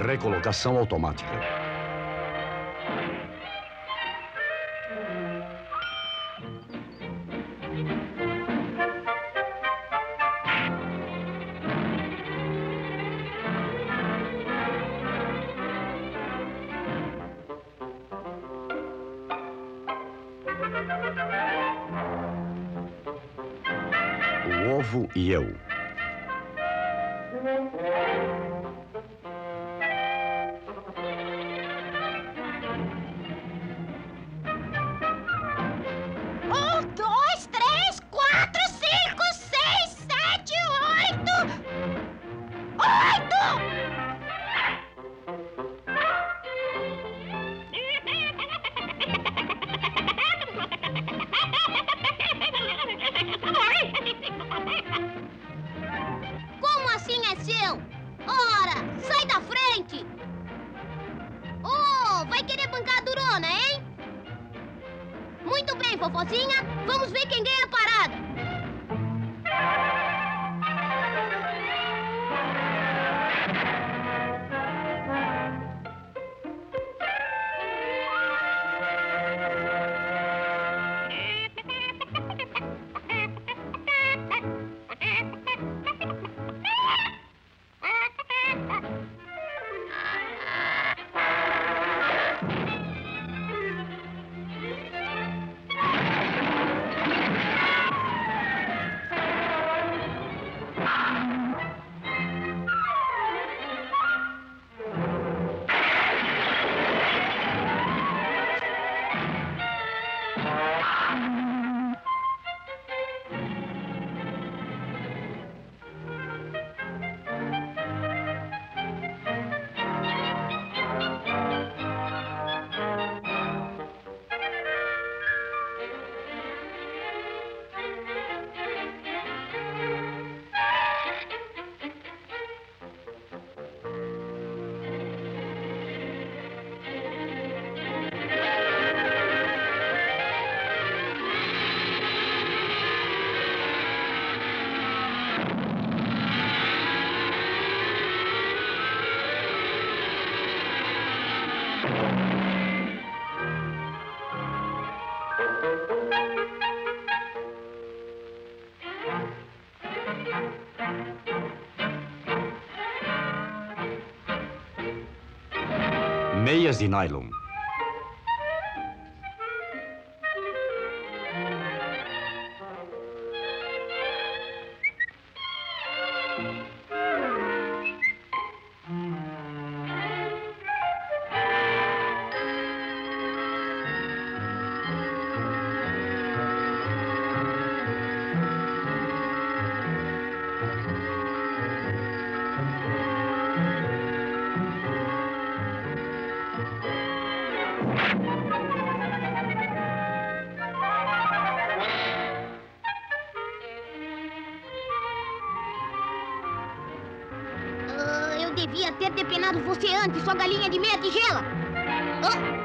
Recolocação automática. O ovo e eu. Como assim é seu? Ora, sai da frente! Oh, vai querer bancar a durona, hein? Muito bem, Fofozinha. Vamos ver quem ganha a parada. Meias de nylon. Eu devia ter depenado você antes, sua galinha de meia tigela. Oh!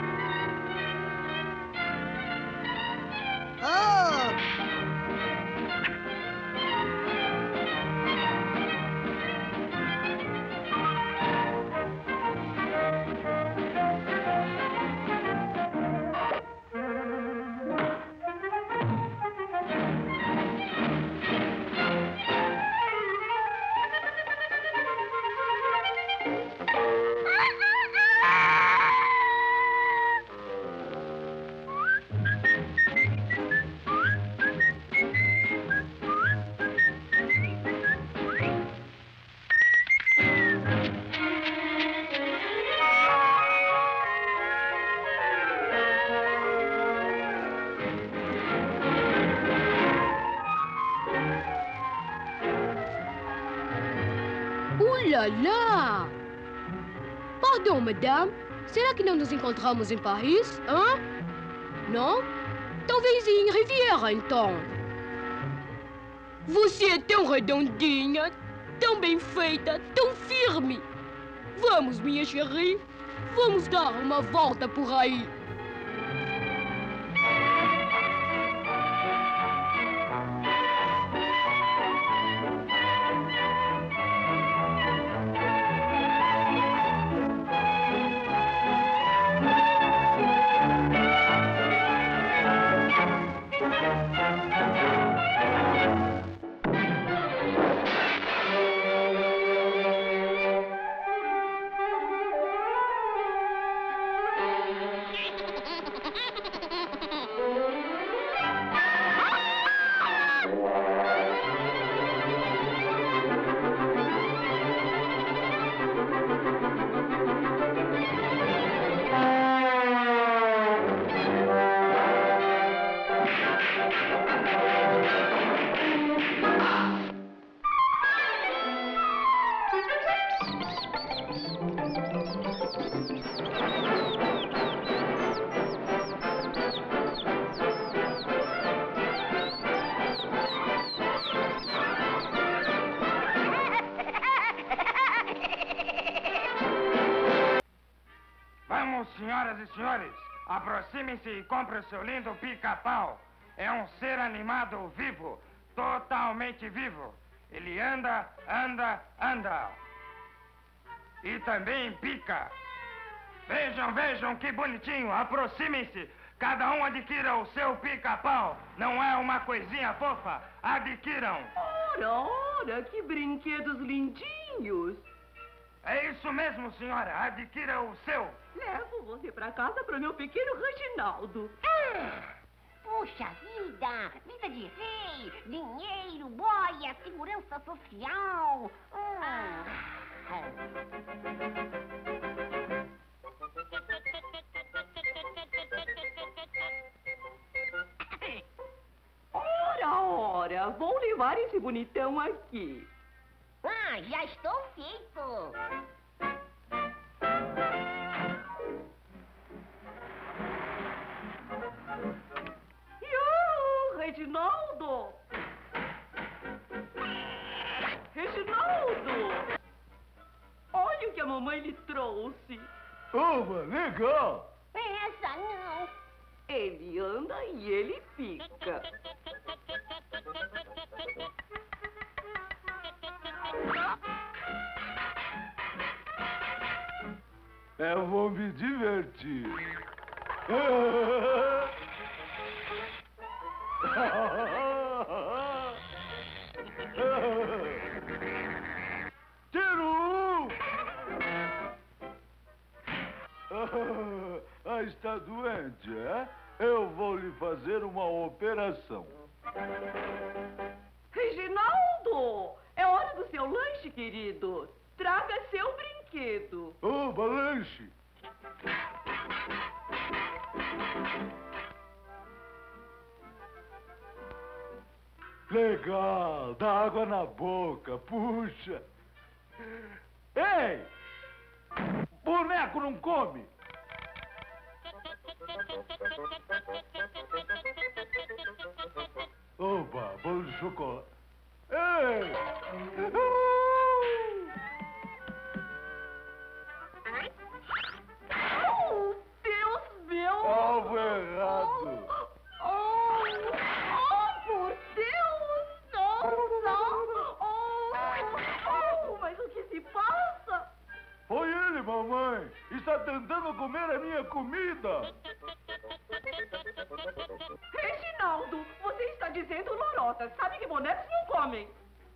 Lá! Pardon, madame. Será que não nos encontramos em Paris? Hã? Não? Talvez em Riviera, então. Você é tão redondinha, tão bem feita, tão firme. Vamos, minha chérie. Vamos dar uma volta por aí. senhoras e senhores, aproximem-se e comprem o seu lindo pica-pau. É um ser animado vivo, totalmente vivo. Ele anda, anda, anda. E também pica. Vejam, vejam que bonitinho. Aproximem-se. Cada um adquira o seu pica-pau. Não é uma coisinha fofa? Adquiram. Ora, ora, que brinquedos lindinhos. É isso mesmo, senhora. Adquira o seu. Levo você pra casa para meu pequeno Reginaldo. Puxa vida! Vida de rei! Dinheiro, boia, segurança social! Ora, ora, vou levar esse bonitão aqui. Já estou feito! Reginaldo! Reginaldo! Olha o que a mamãe lhe trouxe. Oba, legal! Essa não! Ele anda e ele fica. Eu vou me divertir. Tiro! Está doente, é? Eu vou lhe fazer uma operação. Reginaldo! É hora do seu lanche, querido. Traga seu brinquedo. Oba, lanche! Legal, dá água na boca, puxa. Ei! Boneco não come! Oba, bolo de chocolate. Ei! Oh, Deus meu! Alvo errado! Por Deus! Mas o que se passa? Foi ele, mamãe! Está tentando comer a minha comida! Reginaldo, você está dizendo lorota. Sabe que bonecos não comem.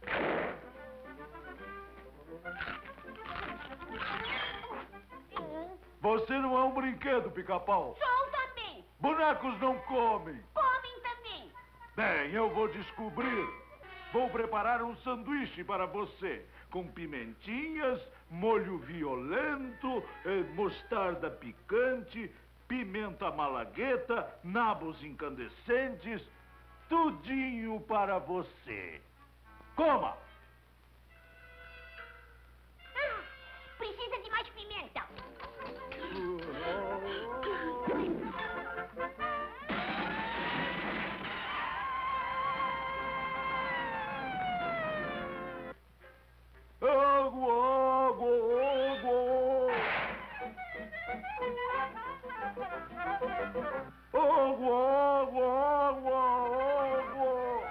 Você não é um brinquedo, pica-pau! Sou também! Bonecos não comem! Comem também! Bem, eu vou descobrir. Vou preparar um sanduíche para você, com pimentinhas, molho violento, mostarda picante, pimenta malagueta, nabos incandescentes, tudinho para você. Coma! Precisa de mais pimenta! Água, água, água! Água, água, água, água!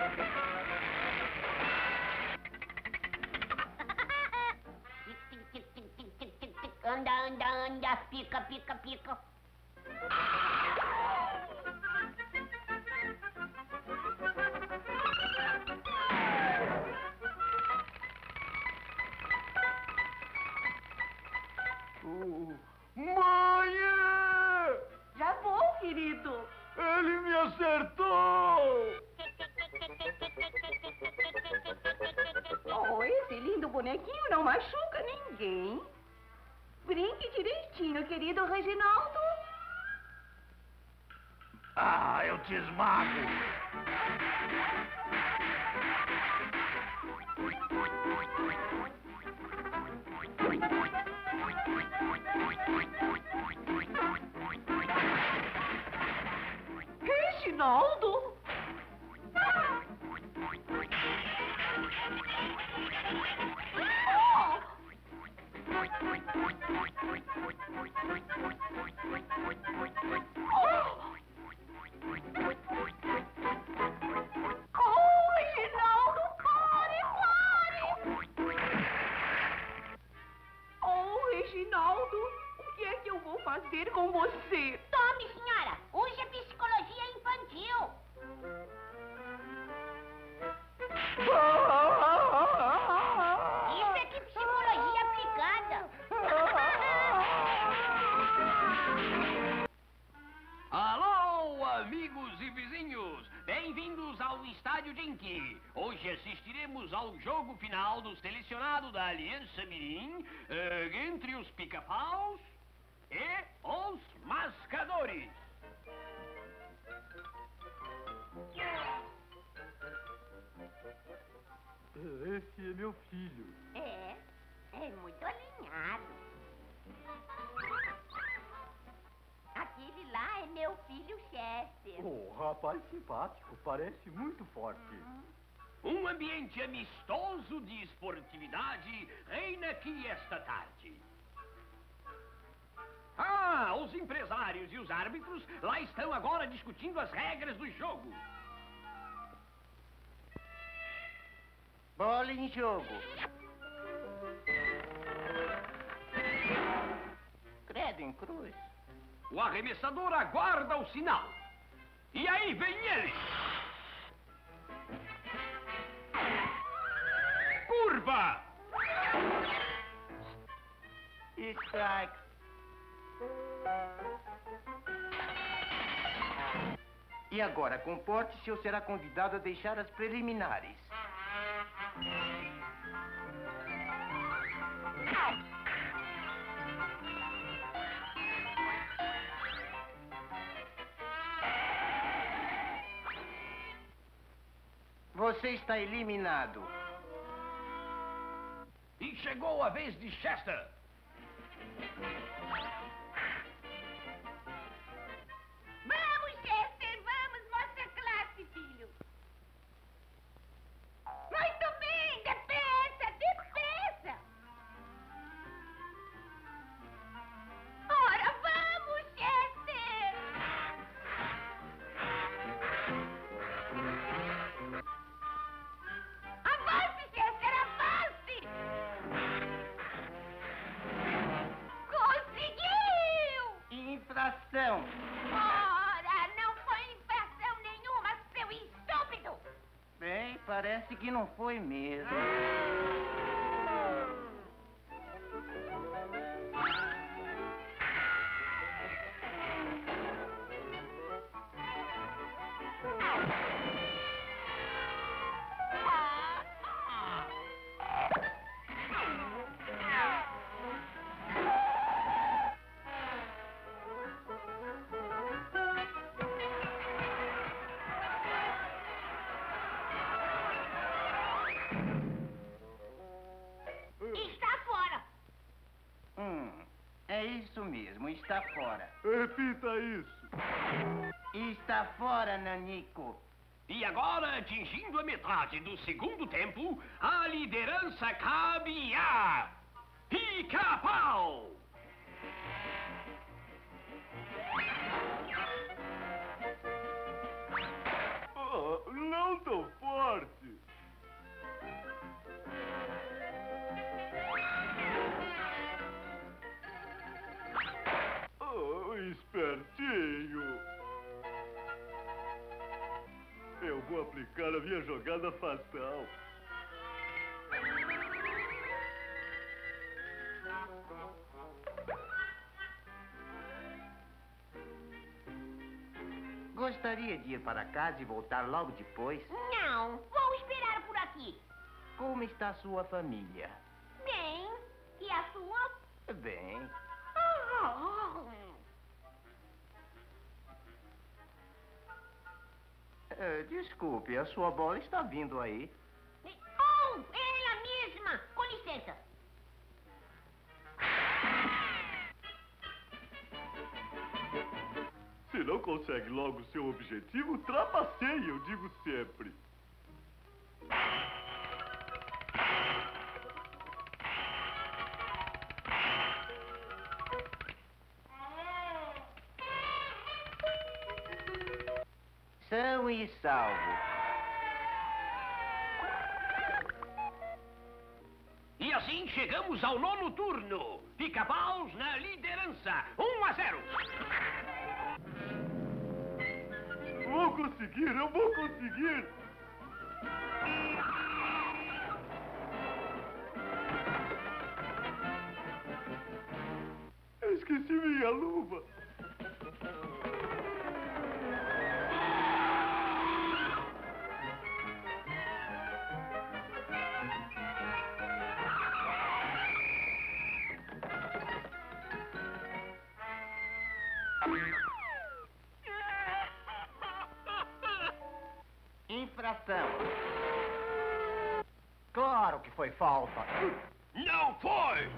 Anda, anda, anda, pica, pica, pica. Mãe! Já vou, querido. Ele me acertou! Oh, esse lindo bonequinho não machuca ninguém. Brinque direitinho, querido Reginaldo. Ah, eu te esmago! Reginaldo? Oh! Reginaldo, o que é que eu vou fazer com você? Tome, senhora. Use a psicologia infantil. Isso é que psicologia aplicada. Alô, amigos e vizinhos! Bem-vindos ao Estádio Dinky. Hoje assistiremos ao jogo final do selecionado da Aliança Mirim entre os Pica-Paus e os Mascadores. Esse é meu filho. É muito alinhado. Aquele lá é meu filho Chester. Oh, rapaz simpático, parece muito forte. Um ambiente amistoso de esportividade reina aqui esta tarde. Ah, os empresários e os árbitros lá estão agora discutindo as regras do jogo. Bola em jogo. Credo em cruz. O arremessador aguarda o sinal. E aí vem ele. Curva! Strike. E agora, comporte-se ou será convidado a deixar as preliminares. Você está eliminado. E chegou a vez de Chester. Vamos, Chester, vamos, mostra classe, filho. Muito bem, depressa, depressa. Ora, vamos, Chester. Avance, Chester, avance. Conseguiu! Infração. Ora, não foi infração nenhuma, seu estúpido! Bem, parece que não foi mesmo. Está fora! É isso mesmo, está fora. Repita isso. Está fora, Nanico. E agora, atingindo a metade do segundo tempo, a liderança cabe a Pica-Pau! Oh, não tão forte. Oh, espertinho. Eu vou aplicar a minha jogada fatal. Gostaria de ir para casa e voltar logo depois? Não, vou esperar por aqui. Como está sua família? Bem, e a sua? Bem. Desculpe, a sua bola está vindo aí. Oh, ela mesma! Com licença. Se não consegue logo seu objetivo, trapaceie, eu digo sempre. São e salvo. E assim chegamos ao 9º turno. Pica-paus na liderança. 1-0. Vou conseguir, eu vou conseguir. Eu esqueci minha luva. Infração. Claro que foi falta. Não foi!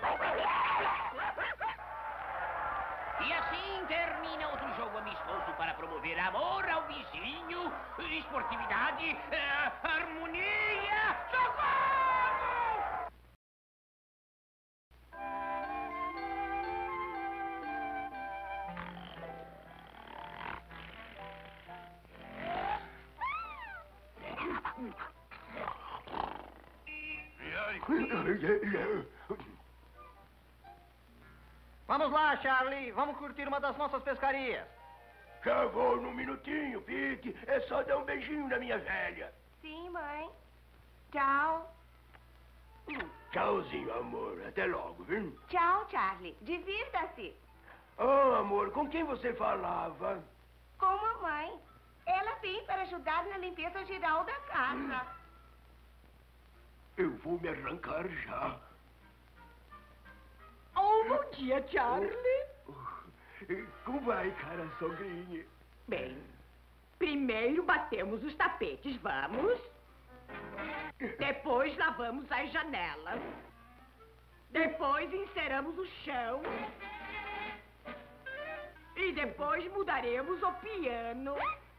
E assim termina outro jogo amistoso para promover amor ao vizinho, esportividade, harmonia, socorro! Vamos lá, Charlie. Vamos curtir uma das nossas pescarias. Já vou num minutinho, Pete. É só dar um beijinho na minha velha. Sim, mãe. Tchau. Tchauzinho, amor. Até logo, viu? Tchau, Charlie. Divirta-se. Oh, amor, com quem você falava? Com a mãe. Ela vem para ajudar na limpeza geral da casa. Eu vou me arrancar já. Oh, bom dia, Charlie. Como vai, cara, sogrinha? Bem, primeiro batemos os tapetes, vamos? Depois lavamos as janelas. Depois enceramos o chão. E depois mudaremos o piano.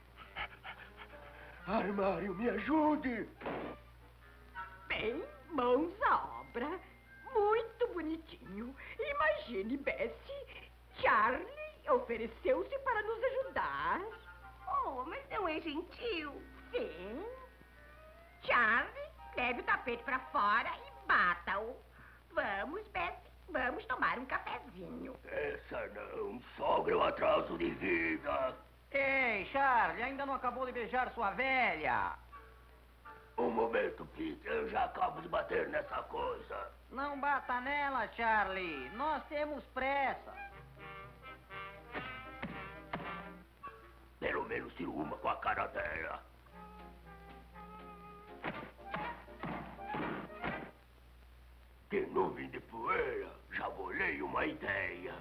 Armário, me ajude! Bem, mãos à obra. Muito bonitinho. Imagine, Bessie. Charlie ofereceu-se para nos ajudar. Oh, mas não é gentil. Sim. Charlie, leve o tapete para fora e bata-o. Vamos, Bessie. Vamos tomar um cafezinho. Essa não, sogra, eu atraso de vida. Ei, Charlie, ainda não acabou de beijar sua velha. Um momento, Pete, eu já acabo de bater nessa coisa. Não bata nela, Charlie. Nós temos pressa. Pelo menos tiro uma com a cara dela. Que nuvem de poeira, já bolei uma ideia.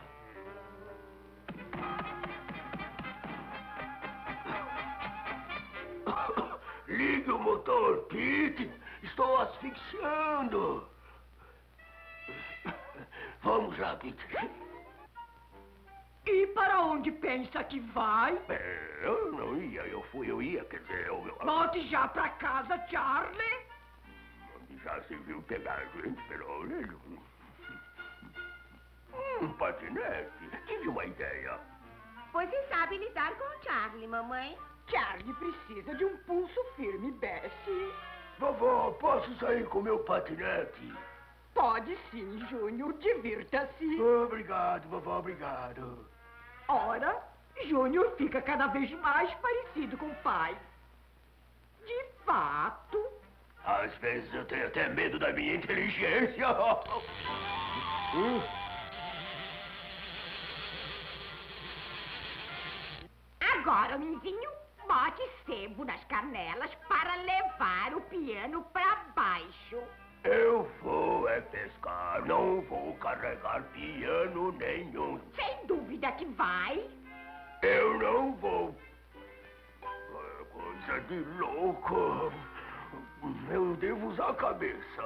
Ligue o motor, Pete. Estou asfixiando. Vamos lá, Pete. E para onde pensa que vai? Eu não ia, eu ia, quer dizer, Volte já para casa, Charlie. Já se viu pegar a gente pela orelha. Patinete, tive uma ideia. Você sabe lidar com o Charlie, mamãe? Charlie precisa de um pulso firme, Bessie. Vovó, posso sair com meu patinete? Pode sim, Júnior. Divirta-se. Obrigado, vovó, obrigado. Ora, Júnior fica cada vez mais parecido com o pai. De fato. Às vezes eu tenho até medo da minha inteligência. Agora, Minzinho, bote sebo nas canelas para levar o piano para baixo. Eu vou pescar, não vou carregar piano nenhum. Sem dúvida que vai. Eu não vou. Coisa de louco. Eu devo usar a cabeça.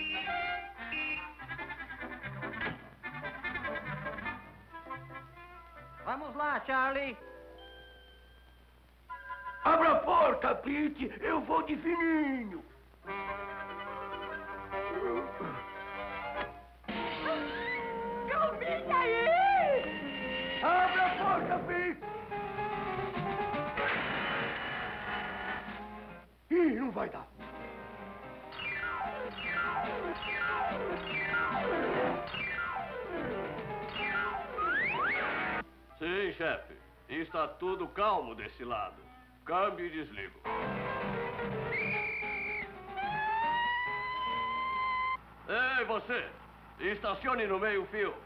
Vamos lá, Charlie. Abra a porta, Pete. Eu vou de fininho. Calminha aí! Abra a porta, Pete. Ih, não vai dar. chefe. Está tudo calmo desse lado. Câmbio e desligo. Ei, você! Estacione no meio-fio.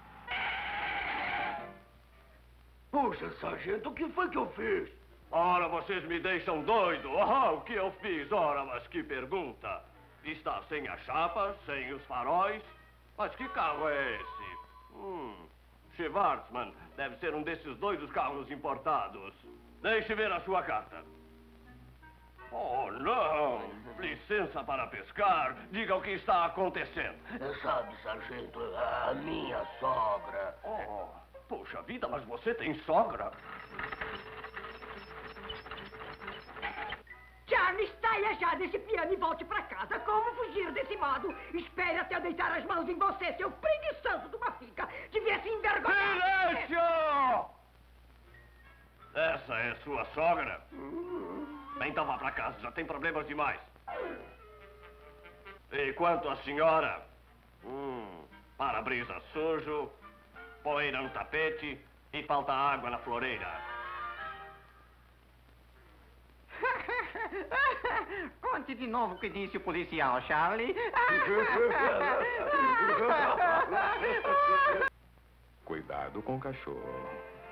Puxa, sargento, o que foi que eu fiz? Ora, vocês me deixam doido. Ah, o que eu fiz? Ora, mas que pergunta. Está sem a chapa, sem os faróis. Mas que carro é esse? Schwarzman, deve ser um desses doidos carros importados. Deixe ver a sua carta. Oh, não! Licença para pescar. Diga o que está acontecendo. Sabe, sargento, a minha sogra... Oh, poxa vida, mas você tem sogra? Charlie, saia já desse piano e volte pra casa. Como fugir desse modo? Espere até eu deitar as mãos em você, seu preguiçoso de uma fica. Devia se envergonhar. Silêncio! Essa é sua sogra? Então vá pra casa, já tem problemas demais. E quanto à senhora? Para-brisa sujo, poeira no tapete e falta água na floreira. Conte de novo o que disse o policial, Charlie. Cuidado com o cachorro.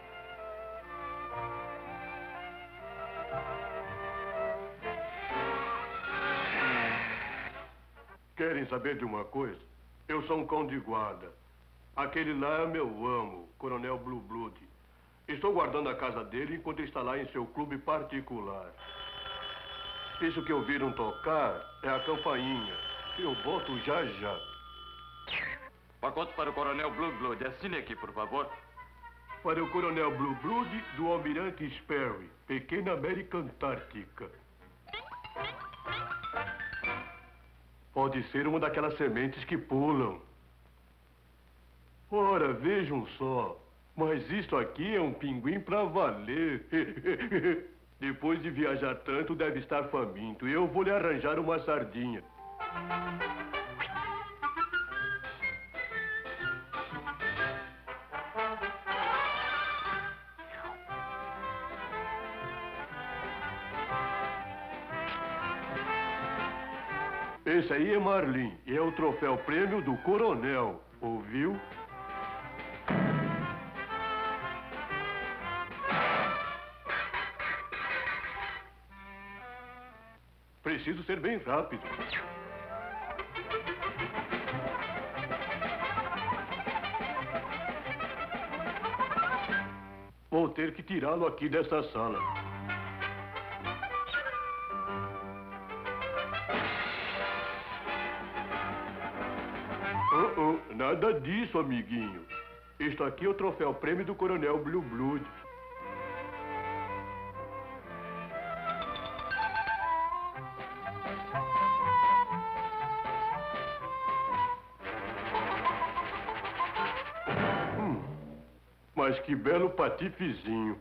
Querem saber de uma coisa? Eu sou um cão de guarda. Aquele lá é meu amo, Coronel Blue Blood. Estou guardando a casa dele enquanto ele está lá em seu clube particular. Isso que ouviram tocar é a campainha. Eu volto já já. Pacote para o Coronel Blue Blood. Assine aqui, por favor. Para o Coronel Blue Blood do Almirante Sperry, Pequena América Antártica. Pode ser uma daquelas sementes que pulam. Ora, vejam só. Mas isto aqui é um pinguim pra valer. Depois de viajar tanto, deve estar faminto. Eu vou lhe arranjar uma sardinha. Esse aí é Marlin, e é o troféu prêmio do Coronel. Ouviu? Preciso ser bem rápido. Vou ter que tirá-lo aqui dessa sala. Nada disso, amiguinho. Este aqui é o troféu prêmio do Coronel Blue Blood. Mas que belo patifezinho.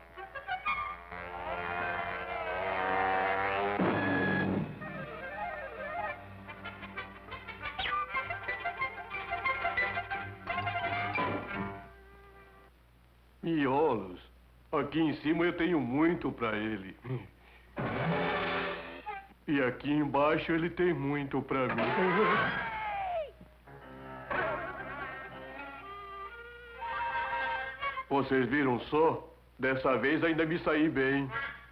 Miolos, aqui em cima eu tenho muito para ele. E aqui embaixo ele tem muito para mim. Vocês viram só? Dessa vez ainda me saí bem.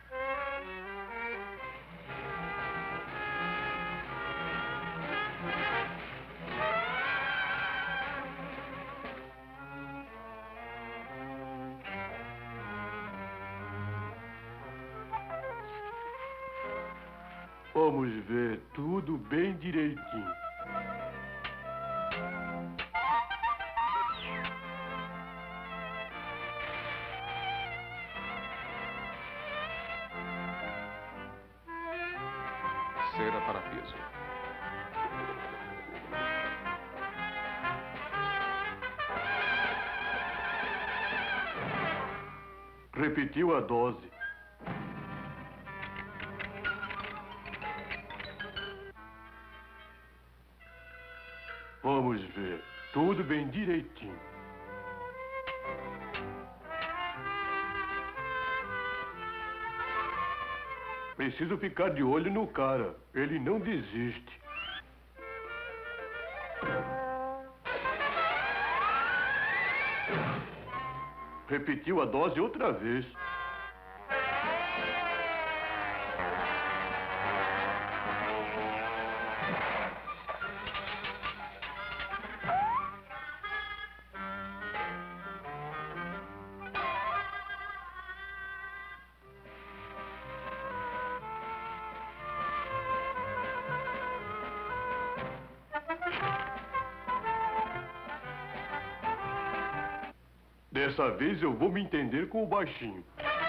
Vamos ver tudo bem direitinho. Cera para piso. Repetiu a dose. Vamos ver. Tudo bem direitinho. Preciso ficar de olho no cara. Ele não desiste. Repetiu a dose outra vez. Dessa vez eu vou me entender com o baixinho.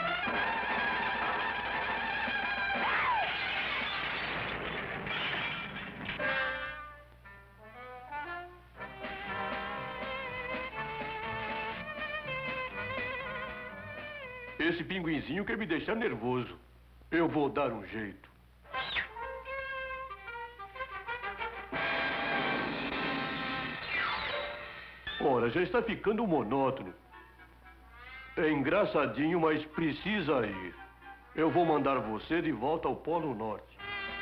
Esse pinguinzinho quer me deixar nervoso. Eu vou dar um jeito. Ora, já está ficando monótono. É engraçadinho, mas precisa ir. Eu vou mandar você de volta ao Polo Norte.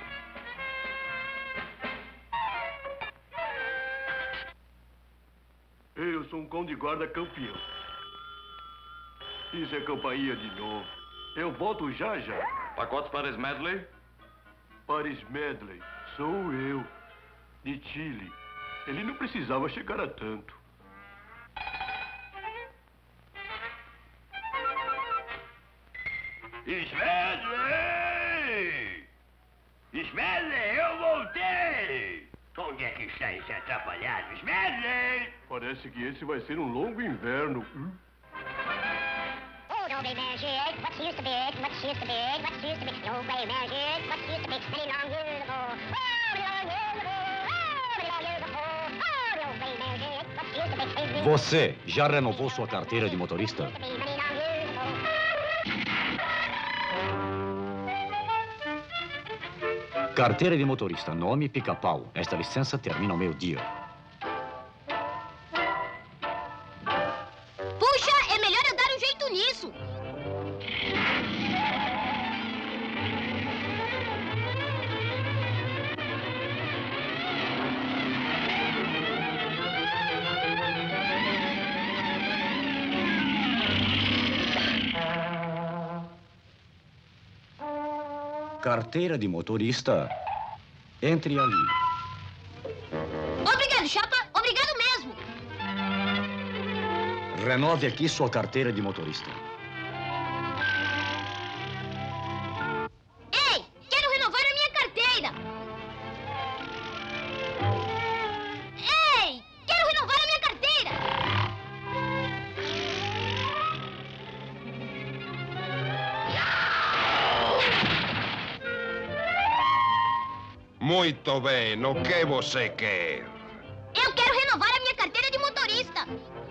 Eu sou um cão de guarda campeão. Isso é campainha de novo. Eu volto já já. Pacotes para Smedley? Para Smedley, sou eu, de Chile. Ele não precisava chegar a tanto. Smedley! Smedley, eu voltei! Onde é que está esse atrapalhado, Smedley? Parece que esse vai ser um longo inverno. Oh, don't be magic, what used to be, what used to be, what used to be. Don't be magic, what used to be, many long years ago. Oh, many long years ago. Oh, many long years ago. Oh, don't be magic, what used to be. Você já renovou sua carteira de motorista? Carteira de motorista, nome Pica-Pau. Esta licença termina ao meio-dia. Puxa, é melhor eu dar um jeito nisso. Carteira de motorista, entre ali. Obrigado, chapa. Obrigado mesmo. Renove aqui sua carteira de motorista. Ei, quero renovar a minha carteira. Ei, quero renovar a minha carteira. Muito bem, o que você quer? Eu quero renovar a minha carteira de motorista.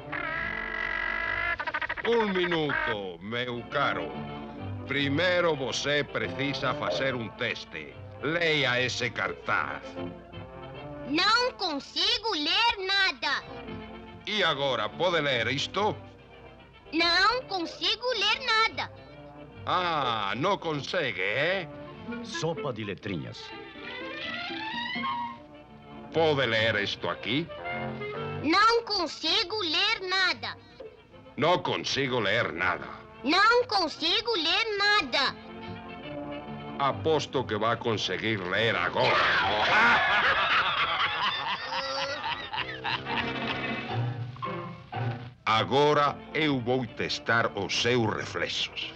Um minuto, meu caro. Primeiro você precisa fazer um teste. Leia esse cartaz. Não consigo ler nada. E agora, pode ler isto? Não consigo ler nada. Ah, não consegue, é? Sopa de letrinhas. Pode ler isto aqui? Não consigo ler nada. Não consigo ler nada. Não consigo ler nada. Aposto que vai conseguir ler agora. Agora eu vou testar os seus reflexos.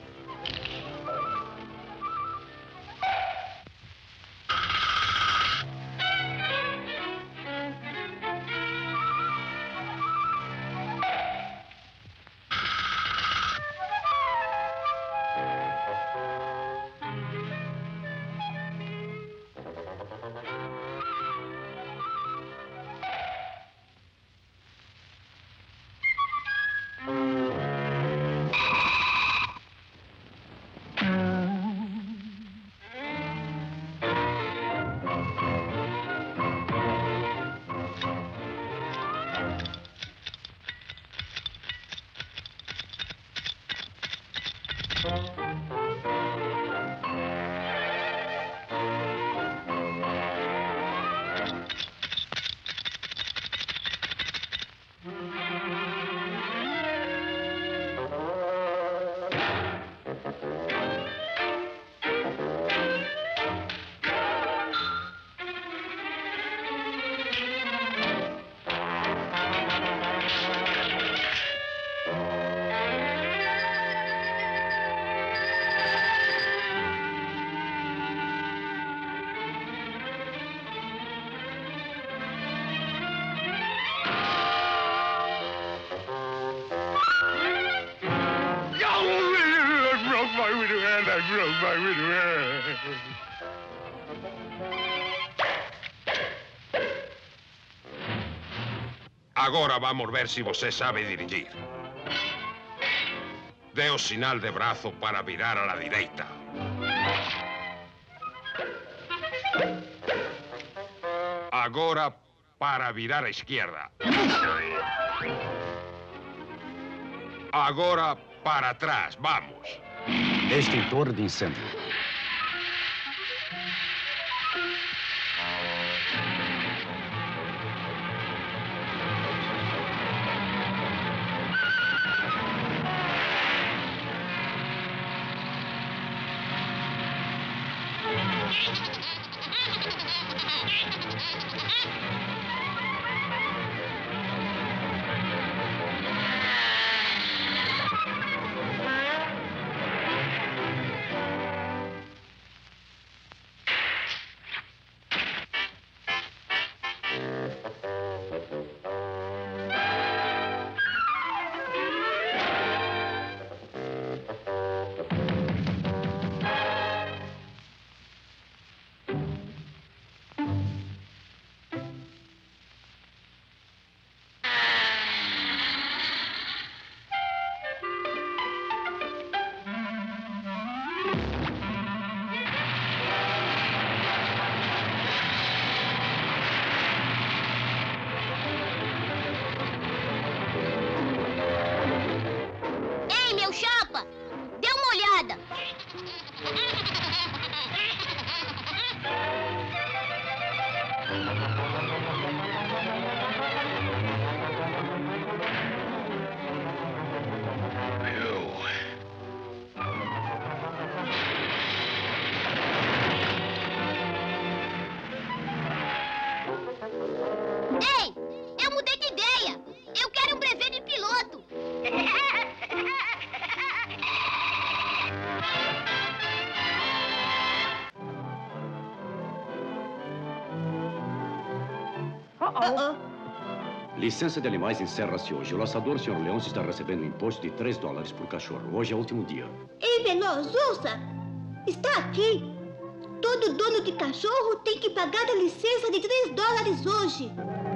Agora vamos ver se você sabe dirigir. Dê o sinal de braço para virar à direita. Agora para virar à esquerda. Agora para trás, vamos. Extintor de incêndio. Licença de animais encerra-se hoje. O laçador, Sr. Leôncio, está recebendo um imposto de $3 por cachorro. Hoje é o último dia. Ei, Veloz, ouça! Está aqui. Todo dono de cachorro tem que pagar a licença de $3 hoje.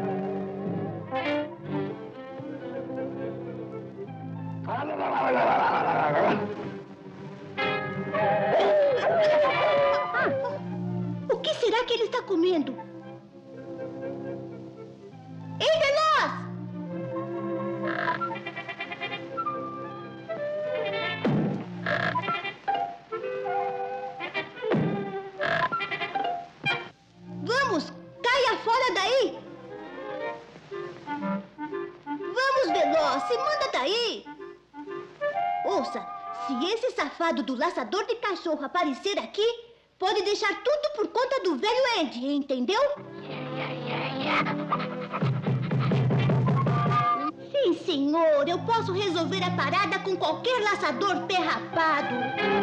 O que será que ele está comendo? Ei, Veloz! Vamos, caia fora daí! Vamos, Veloz, se manda daí! Ouça, se esse safado do laçador de cachorro aparecer aqui, pode deixar tudo por conta do velho Andy, entendeu? Sim, senhor, eu posso resolver a parada com qualquer laçador perrapado.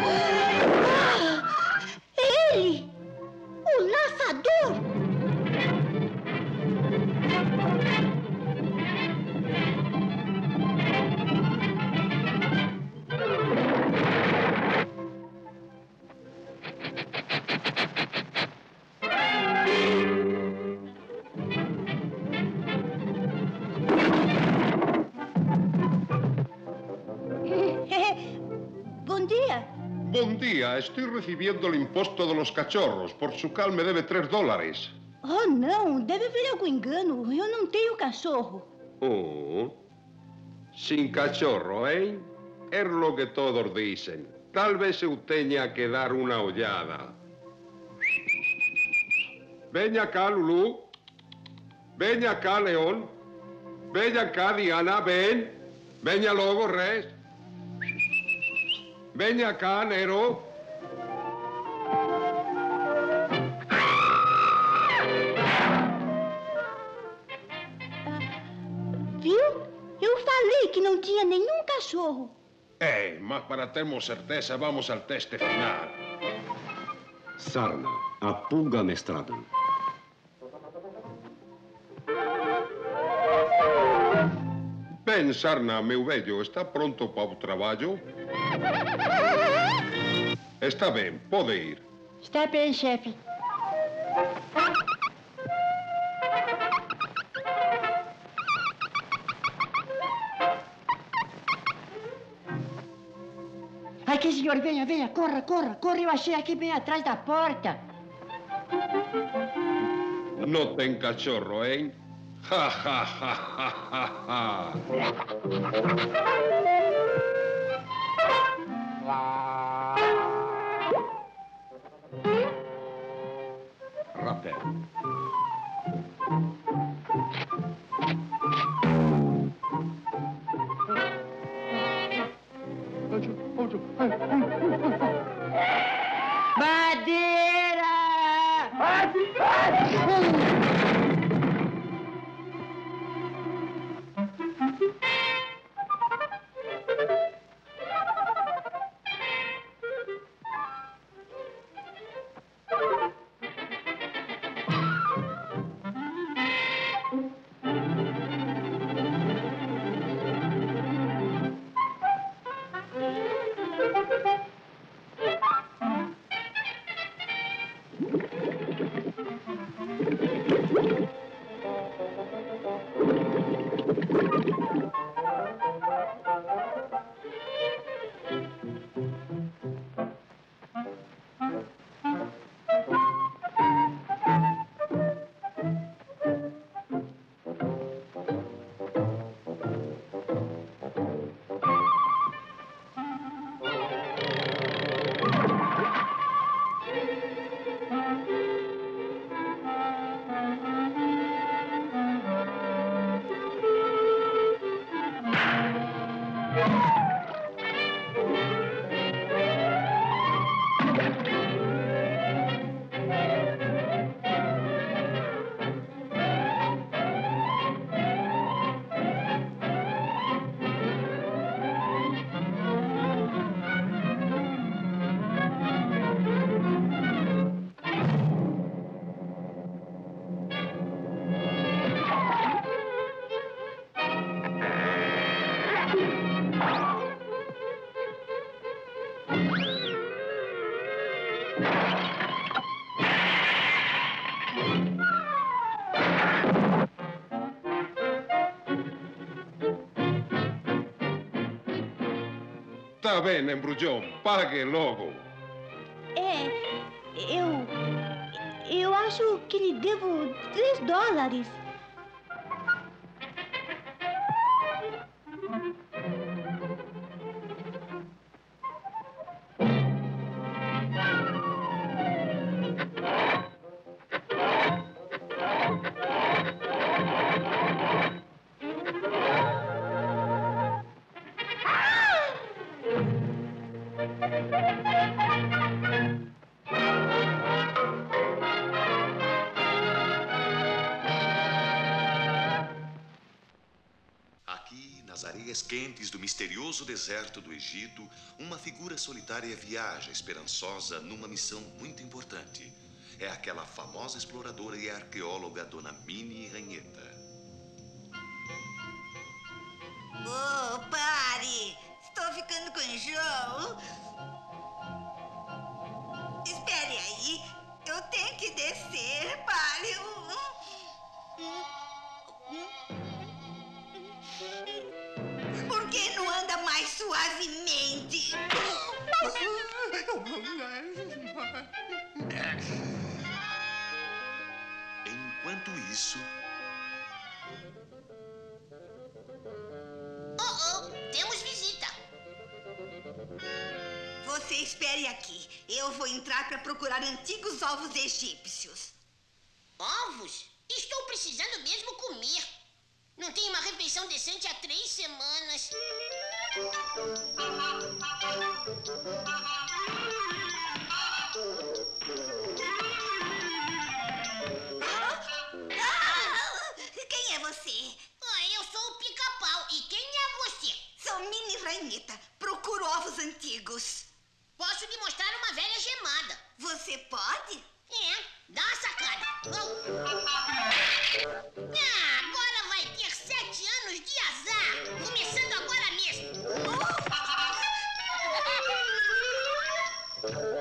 Ele! O laçador! Bom dia, estou recebendo o imposto de los cachorros. Por su cal me debe $3. Oh, não, deve haver algum engano. Eu não tenho cachorro. Oh, sin cachorro, hein? É lo que todos dizem. Talvez eu tenha que dar uma olhada. Venha cá, Lulu. Venha cá, León. Venha cá, Diana, ven. Venha logo, Res. Venha cá, Nero. Viu? Eu falei que não tinha nenhum cachorro. É, mas para termos certeza, vamos ao teste final. Sarna, a pulga amestrada. Bem, Sarna, meu velho, está pronto para o trabalho? Está bem, pode ir. Está bem, chefe. Aqui, senhor, venha, venha, corra, corra, corra. Eu achei aqui bem atrás da porta. Não tem cachorro, hein? Ha, ha, ha, ha, ha, ha. Rapé. Madeira! Tá bem, embrulhão. Pague logo. Eu acho que lhe devo $3. Quentes do misterioso deserto do Egito, uma figura solitária viaja esperançosa numa missão muito importante. É aquela famosa exploradora e arqueóloga Dona Minnie Ranheta. Oh, pare! Estou ficando com enjoo. Espere aí, eu tenho que descer, pare. Por que não anda mais suavemente? Enquanto isso... Temos visita. Você espere aqui. Eu vou entrar para procurar antigos ovos egípcios. Ovos? Estou precisando mesmo comer. Não tenho uma refeição decente há 3 semanas. Quem é você? Eu sou o Pica-Pau. E quem é você? Sou Minnie Ranheta. Procuro ovos antigos. Posso lhe mostrar uma velha gemada. Você pode? Dá uma sacada. Agora vai ter 7 anos de azar. Começando agora mesmo.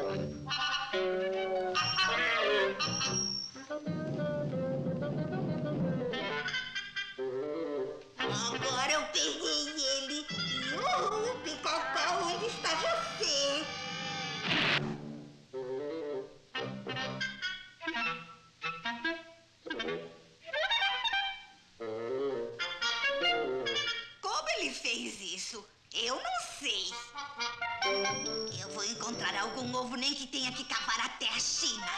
ovo, nem que tenha que cavar até a China.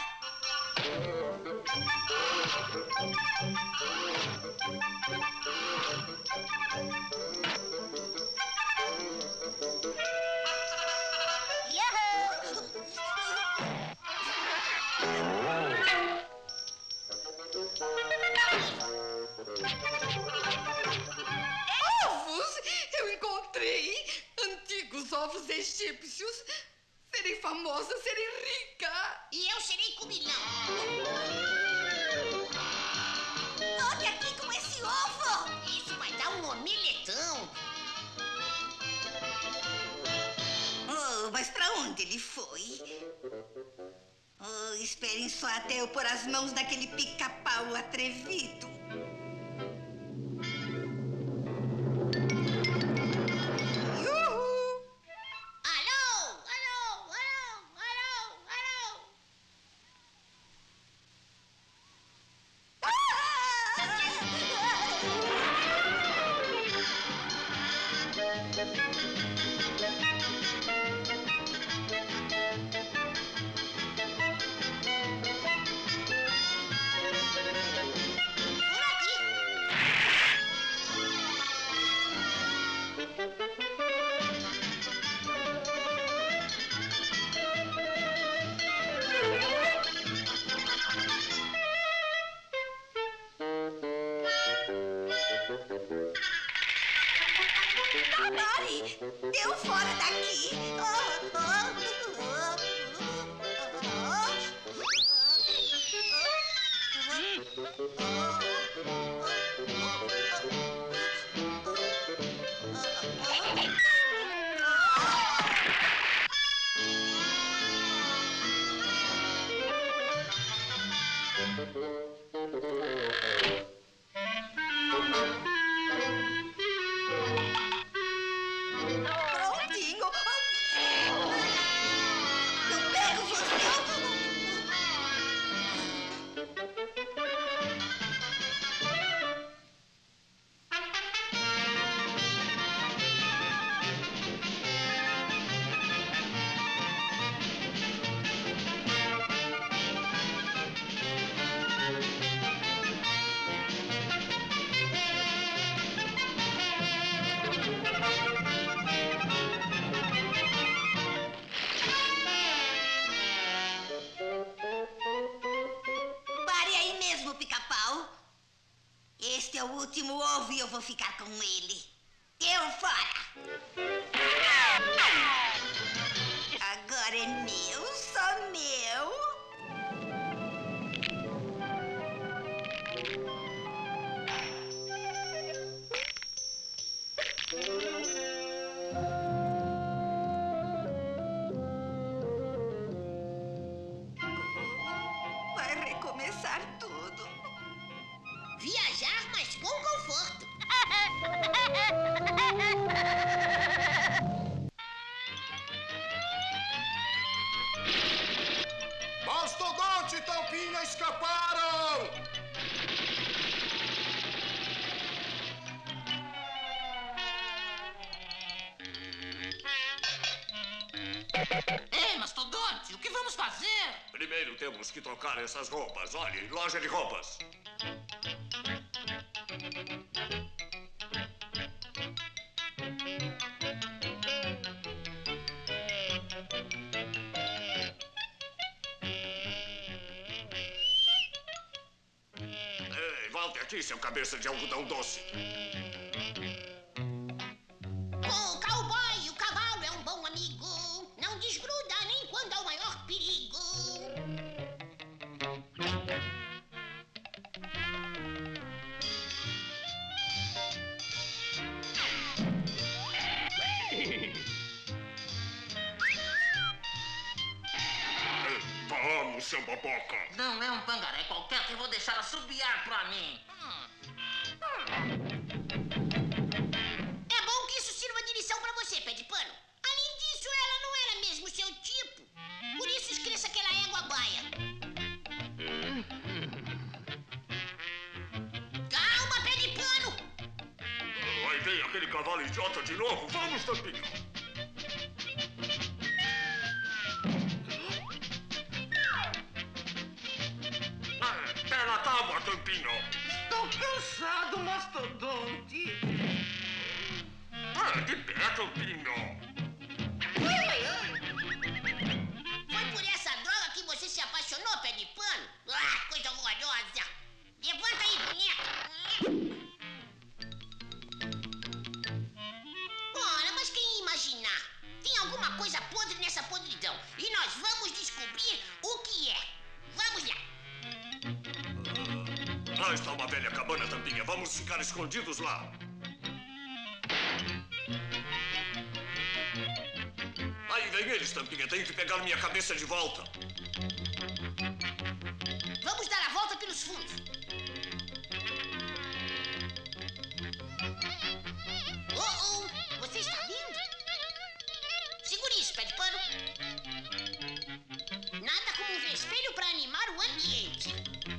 Ovos! Eu encontrei antigos ovos egípcios. Serei famosa, serei rica. E eu serei comilão. Toque aqui com esse ovo. Isso vai dar um omeletão. Oh, mas pra onde ele foi? Oh, esperem só até eu pôr as mãos naquele pica-pau atrevido. Deu fora daqui! Prontinho! Eu pego você! Pare aí mesmo, pica-pau. Este é o último ovo e eu vou ficar com ele. Deu fora! Agora é meu, só meu. Vai recomeçar tudo. Viajar, mas com conforto. Mastodonte e Tampinha escaparam! Ei, Mastodonte, o que vamos fazer? Primeiro temos que trocar essas roupas. Olhe, loja de roupas. Ei, volte aqui, seu cabeça de algodão doce. Com o cowboy, o cavalo é um bom amigo. Não desgruda nem quando há o maior perigo. Vamos, seu boboca. Não é um pangaré qualquer que eu vou deixar assobiar pra mim. É bom que isso sirva de lição pra você, pé de pano. Além disso, ela não era mesmo seu tipo. Por isso esqueça aquela égua baia. Calma, pé de pano. Vai ver aquele cavalo idiota de novo. Vamos, Tampinha. Tampinha. Estou cansado, mastodonte. De pé, Tampinha. Foi por essa droga que você se apaixonou, pé de pano? Ah, coisa horrorosa. Levanta aí, boneca. Ora, mas quem ia imaginar? Tem alguma coisa podre nessa podridão. E nós vamos descobrir o que é. Vamos lá. Lá está uma velha cabana, Tampinha. Vamos ficar escondidos lá. Aí vem eles, Tampinha. Tenho que pegar minha cabeça de volta. Vamos dar a volta pelos fundos. Você está vindo? Segure isso, pé de pano. Nada como um espelho para animar o ambiente.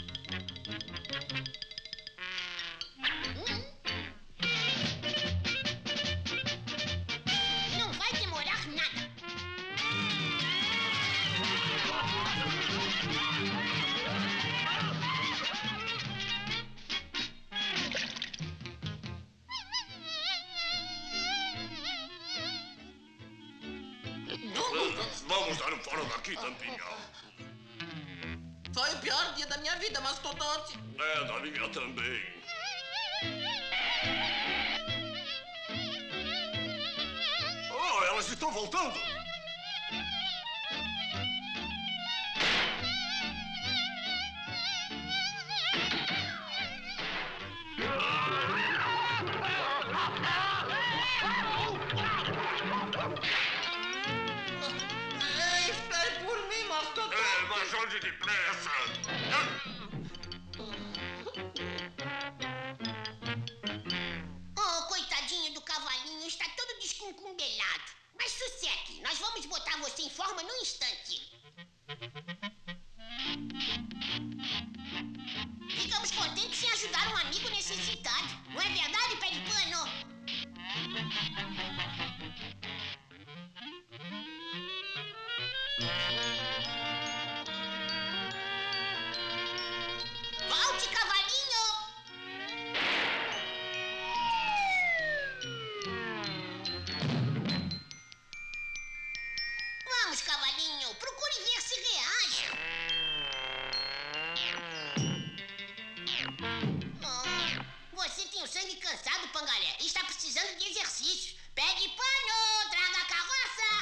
Não vai demorar nada. Vamos dar um fora daqui, Tampinha. Foi o pior dia da minha vida, mastodonte. É, da minha também. Oh, elas estão voltando. Espere por mim, mastodonte. Mas onde depressa? Oh, coitadinho do cavalinho, está todo desconcumbelado. Mas sossegue, nós vamos botar você em forma num instante. Ficamos contentes em ajudar um amigo necessitado. Não é verdade, pé de pano? Volte, cavalinho! Vamos, cavalinho, procure ver se reage. Oh, você tem o sangue cansado, Pangaré. Está precisando de exercícios. Pé de pano, traga a carroça.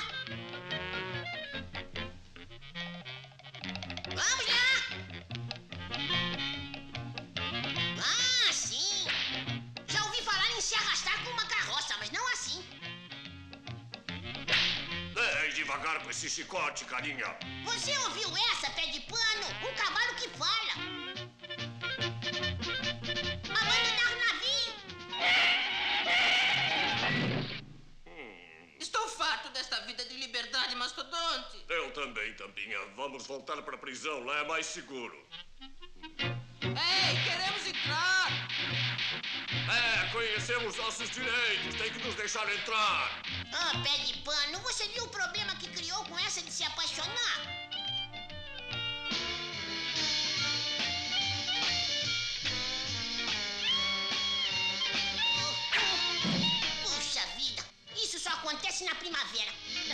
Vamos lá. Ah, sim. Já ouvi falar em se arrastar com uma carroça, mas não assim. E devagar com esse chicote, carinha. Você ouviu essa, pé de pano? Um cavalo que fala. Abandonar o navio. Estou farto desta vida de liberdade, mastodonte. Eu também, Tampinha. Vamos voltar para a prisão. Lá é mais seguro. Ei, queremos entrar. Conhecemos nossos direitos. Tem que nos deixar entrar. Ah, pé de pano, você viu o problema que criou com essa de se apaixonar? Puxa vida, isso só acontece na primavera.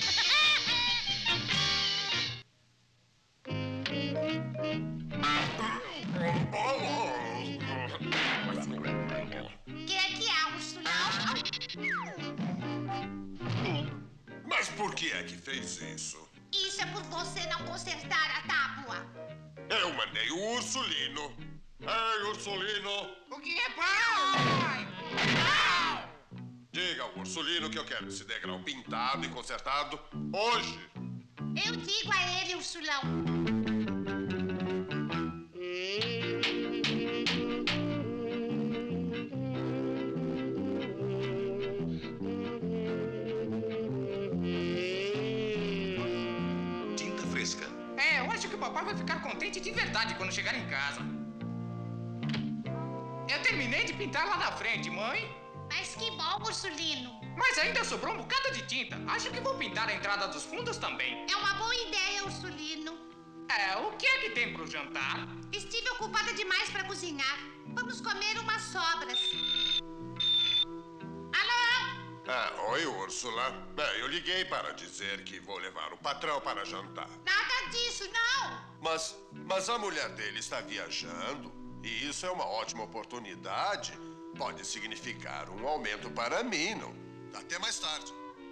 Que é, Ursulão? Mas por que é que fez isso? Isso é por você não consertar a tábua. Eu mandei o Ursulino. Ei, Ursulino! O que é, pai? Diga ao Ursulino que eu quero esse degrau pintado e consertado hoje. Eu digo a ele, Ursulão. Tinta fresca. Eu acho que o papai vai ficar contente de verdade quando chegar em casa. Eu terminei de pintar lá na frente, mãe. Mas que bom, Ursulino. Mas ainda sobrou um bocado de tinta. Acho que vou pintar a entrada dos fundos também. É uma boa ideia, Ursulino. O que é que tem pro jantar? Estive ocupada demais para cozinhar. Vamos comer umas sobras. Alô? Oi, Úrsula. Eu liguei para dizer que vou levar o patrão para jantar. Nada disso, não. Mas a mulher dele está viajando e isso é uma ótima oportunidade. Pode significar um aumento para mim, não? Até mais tarde.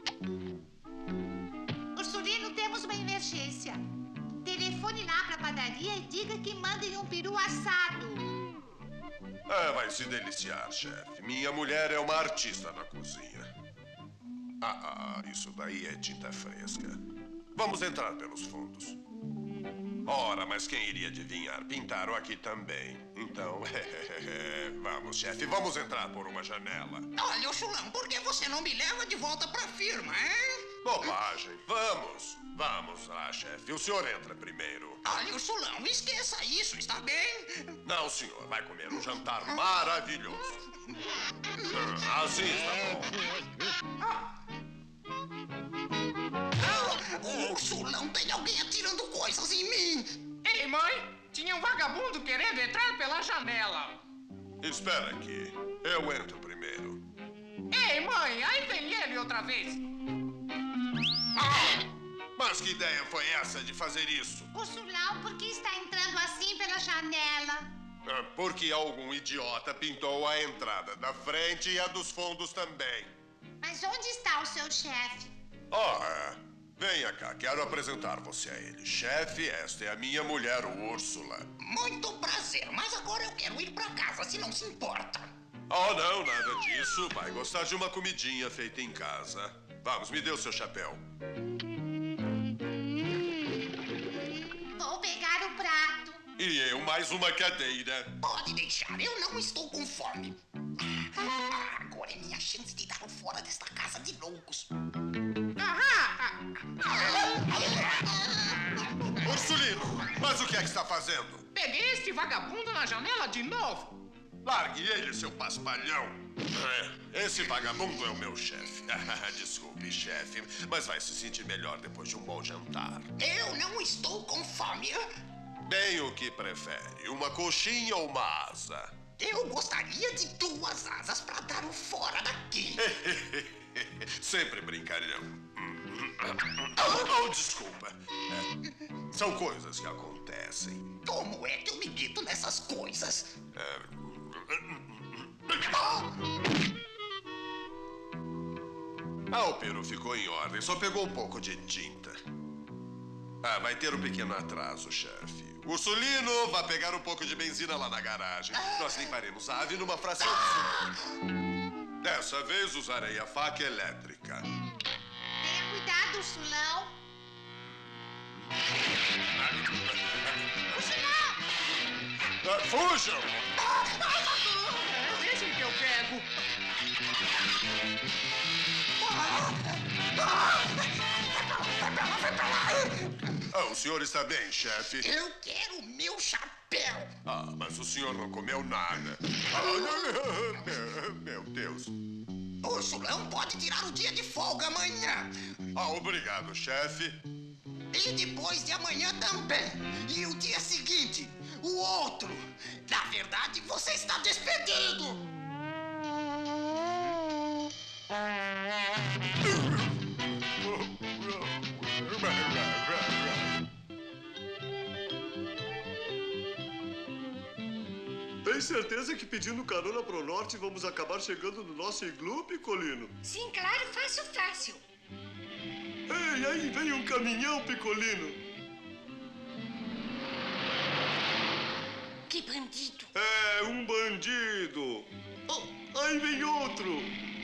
Ursulino, temos uma emergência. Telefone lá para a padaria e diga que mandem um peru assado. Vai se deliciar, chefe. Minha mulher é uma artista na cozinha. Isso daí é tinta fresca. Vamos entrar pelos fundos. Ora, mas quem iria adivinhar? Pintaram aqui também. Então, vamos, chefe, vamos entrar por uma janela. Olha, Ursulão, por que você não me leva de volta pra firma, hein? Bobagem. Vamos lá, chefe. O senhor entra primeiro. Olha, Ursulão, esqueça isso, está bem? Não, senhor. Vai comer um jantar maravilhoso. Assim está bom. Ursulão, tem alguém atirando coisas em mim. Ei, mãe, tinha um vagabundo querendo entrar pela janela. Espera aqui. Eu entro primeiro. Ei, mãe, aí vem ele outra vez. Mas que ideia foi essa de fazer isso? Ursulão, por que está entrando assim pela janela? Porque algum idiota pintou a entrada da frente e a dos fundos também. Mas onde está o seu chefe? Venha cá, quero apresentar você a ele. Chefe, esta é a minha mulher, Úrsula. Muito prazer, mas agora eu quero ir pra casa, se não se importa. Não, nada disso. Vai gostar de uma comidinha feita em casa. Vamos, me dê o seu chapéu. Vou pegar o prato. E eu mais uma cadeira. Pode deixar, eu não estou com fome. Agora é minha chance de dar o fora desta casa de loucos. Ursulino, mas o que é que está fazendo? Peguei este vagabundo na janela de novo. Largue ele, seu paspalhão. Esse vagabundo é o meu chefe. Desculpe, chefe, mas vai se sentir melhor depois de um bom jantar. Eu não estou com fome. Bem o que prefere, uma coxinha ou uma asa? Eu gostaria de 2 asas para dar o fora daqui. Sempre brincalhão. Desculpa. São coisas que acontecem. Como é que eu me meto nessas coisas? O peru ficou em ordem, só pegou um pouco de tinta. Vai ter um pequeno atraso, chefe. Ursulino, vá pegar um pouco de benzina lá na garagem. Nós limparemos a ave numa fração de segundo. Dessa vez usarei a faca elétrica. Tenha cuidado, Ursulão. Ursulão! Fujam! Deixem que eu pego. O senhor está bem, chefe? Eu quero o meu chapéu. Mas o senhor não comeu nada. Meu Deus. O Ursulão pode tirar o dia de folga amanhã. Obrigado, chefe. E depois de amanhã também. E o dia seguinte, o outro. Na verdade, você está despedido. Tem certeza que pedindo carona pro norte vamos acabar chegando no nosso iglu, Picolino? Sim, claro, fácil. Ei, aí vem um caminhão, Picolino. Que bandido. É, um bandido. Aí vem outro.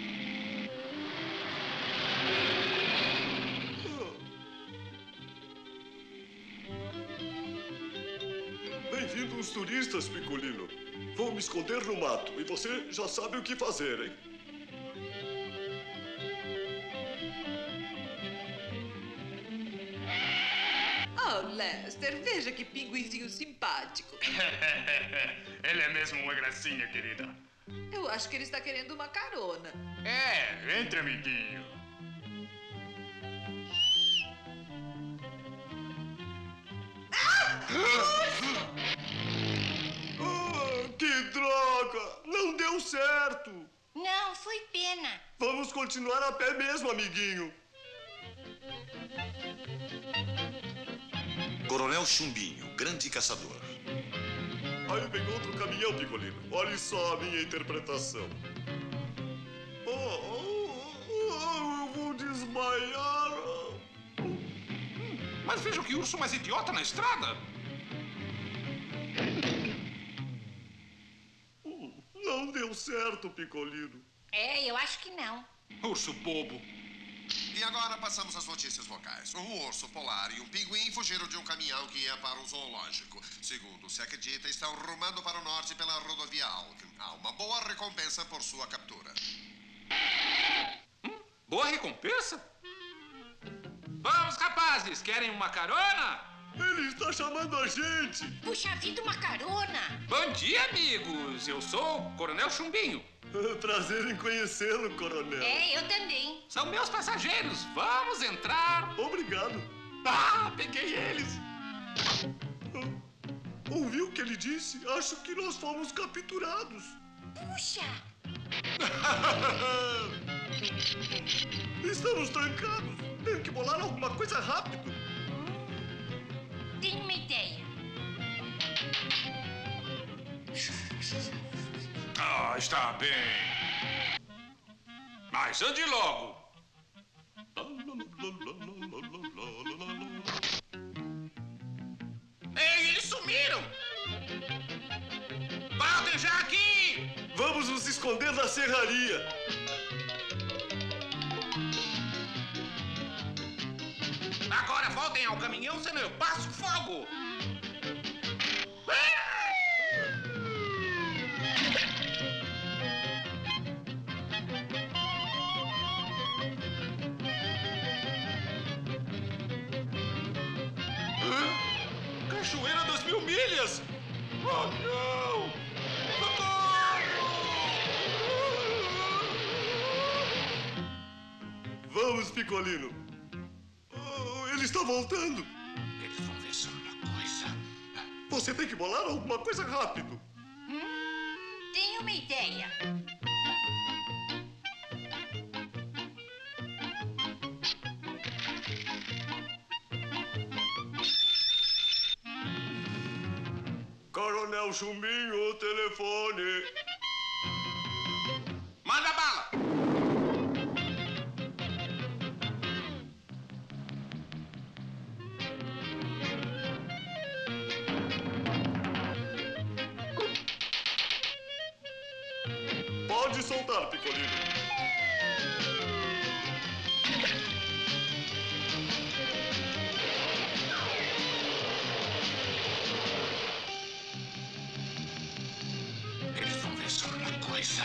Bem-vindo os turistas, Picolino. Vou me esconder no mato e você já sabe o que fazer, hein? Lester, veja que pinguinzinho simpático. Ele é mesmo uma gracinha, querida. Eu acho que ele está querendo uma carona. Entre, amiguinho. Que droga! Não deu certo! Não, foi pena. Vamos continuar a pé mesmo, amiguinho. Coronel Chumbinho, grande caçador. Aí vem outro caminhão, Picolino. Olhe só a minha interpretação. Eu vou desmaiar. Mas veja que urso mais idiota na estrada. Não deu certo, Picolino. Eu acho que não. Urso bobo. E agora passamos às notícias locais. Um urso polar e um pinguim fugiram de um caminhão que ia para o zoológico. Segundo se acredita, estão rumando para o norte pela rodovia Alckmin. Há uma boa recompensa por sua captura. Boa recompensa? Vamos, rapazes, querem uma carona? Ele está chamando a gente. Puxa vida, uma carona. Bom dia, amigos. Eu sou o Coronel Chumbinho. Prazer em conhecê-lo, coronel. Eu também. São meus passageiros. Vamos entrar. Obrigado. Peguei eles. Ouviu o que ele disse? Acho que nós fomos capturados. Puxa. Estamos trancados. Tenho que bolar alguma coisa rápido. Tenho uma ideia. Está bem. Mas ande logo. Ei, eles sumiram! Voltem já aqui! Vamos nos esconder na serraria. Agora voltem ao caminhão, senão eu passo fogo! Cachoeira das 1000 milhas! Oh, não! Vamos, Picolino. Ele está voltando. Eles vão ver só uma coisa. Você tem que bolar alguma coisa rápido. Tenho uma ideia. Coronel Chumbinho, telefone. Manda bala! Pode soltar, Picolino. Eles vão ver só uma coisa.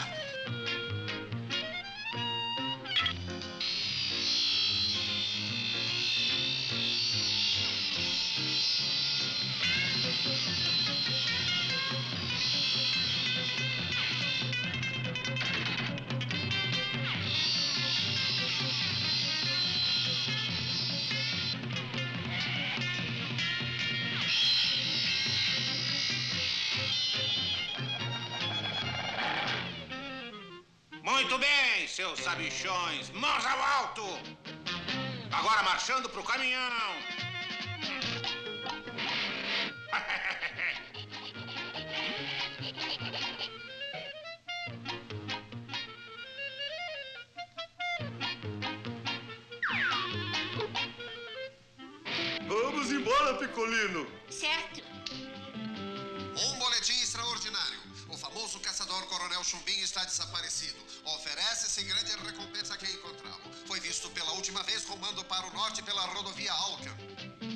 Muito bem, seus sabichões. Mãos ao alto! Agora marchando pro caminhão. Vamos embora, Picolino. Certo. Um boletim extraordinário. O famoso caçador Coronel Chumbinho está desaparecido. Oferece-se grande recompensa a quem encontrá-lo. Foi visto pela última vez rumando para o norte pela rodovia Alckmin.